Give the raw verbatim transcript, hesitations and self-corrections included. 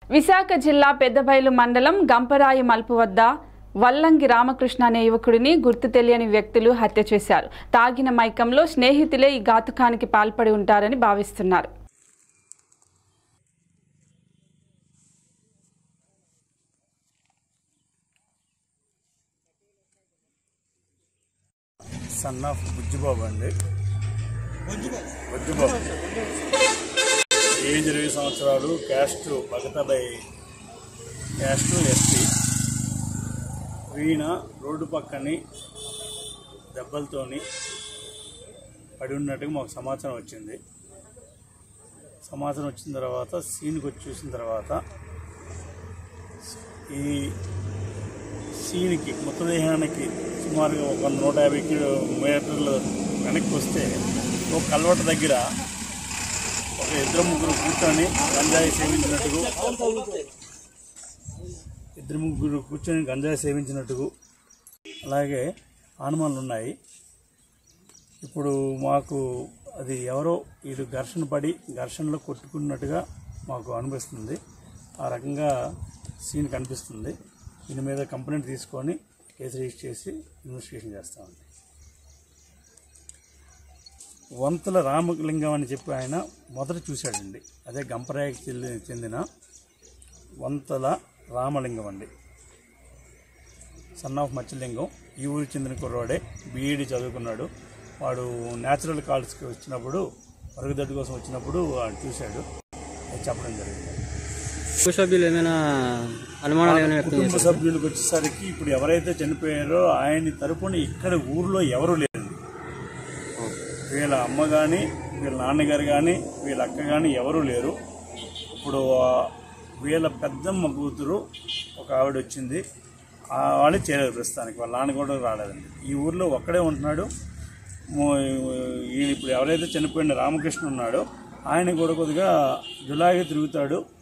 విశాఖ జిల్లా పెద్దబైలు మండలం గంపరాయి మల్పు వద్ద వల్లంగి రామకృష్ణ అనే యువకుడిని గుర్తు తెలియని వ్యక్తులు హత్య చేశారు. తాగిన మైకంలో స్నేహితులే ఈ ఘాతుకానికి పాల్పడి ఉంటారని భావిస్తున్నారు. సన్ ఆఫ్ బుజ్జిబాబు అండి. బుజ్జిబాబు ఏజ్ ఇరవై సంవత్సరాలు, క్యాస్ట్ బగతాబై క్యాస్ట్ ఎస్టీ. వీణ రోడ్డు పక్కని దెబ్బలతోని పడి ఉన్నట్టుగా మాకు సమాచారం వచ్చింది. సమాచారం వచ్చిన తర్వాత సీన్కి వచ్చి చూసిన తర్వాత ఈ సీన్కి మృతదేహానికి సుమారుగా ఒక నూట యాభై కిలో మీటర్లు వెనక్కి వస్తే ఒక కల్వట దగ్గర ఒక ఇద్దరు ముగ్గురు కూర్చొని గంజాయి సేవించినట్టుగా ఇద్దరు ముగ్గురు కూర్చొని గంజాయి సేవించినట్టుగా అలాగే ఆనుమానాలు ఉన్నాయి. ఇప్పుడు మాకు అది ఎవరో వీడు ఘర్షణ పడి ఘర్షణలో కొట్టుకున్నట్టుగా మాకు అనిపిస్తుంది. ఆ రకంగా సీన్ కనిపిస్తుంది. దీని మీద కంప్లైంట్ తీసుకొని కేసు రిజిస్టర్ చేసి ఇన్వెస్టిగేషన్ చేస్తామండి. వంతుల రామలింగం అని చెప్పి ఆయన మొదట చూశాడండి. అదే గంపరాయికి చెందిన వంతుల రామలింగం అండి. Son of Matsyalingam. ఈ ఊరికి చెందిన కుర్రాడే, బీఈడీ చదువుకున్నాడు. వాడు న్యాచురల్ కాల్స్కి వచ్చినప్పుడు మరుగుదొడ్డు కోసం వచ్చినప్పుడు వాడు చూశాడు. అది చెప్పడం జరిగింది. సభ్యులు ఏమైనా అనుమానాలు ఏమైనా కుటుంబ సభ్యులకు వచ్చేసరికి ఇప్పుడు ఎవరైతే చనిపోయారో ఆయన తరపున ఇక్కడ ఊర్లో ఎవరు లేరండి. వీళ్ళ అమ్మ కానీ, వీళ్ళ నాన్నగారు కానీ, వీళ్ళ అక్క కానీ ఎవరూ లేరు. ఇప్పుడు వీళ్ళ పెద్దమ్మ కూతురు ఒక ఆవిడ వచ్చింది. వాళ్ళు చేరారు ప్రస్తుతానికి. వాళ్ళ నాన్న కూడా రాలేదండి. ఈ ఊర్లో ఒక్కడే ఉంటున్నాడు. ఈయన ఇప్పుడు ఎవరైతే చనిపోయిన రామకృష్ణ ఉన్నాడో ఆయన కూడా కొద్దిగా జులాగా తిరుగుతాడు.